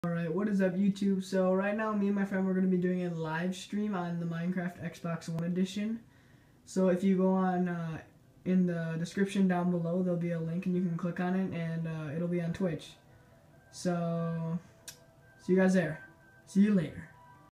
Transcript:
Alright, what is up YouTube? So right now me and my friend we're going to be doing a live stream on the Minecraft Xbox One Edition. So if you go on in the description down below, there'll be a link and you can click on it, and it'll be on Twitch. So see you guys there. See you later.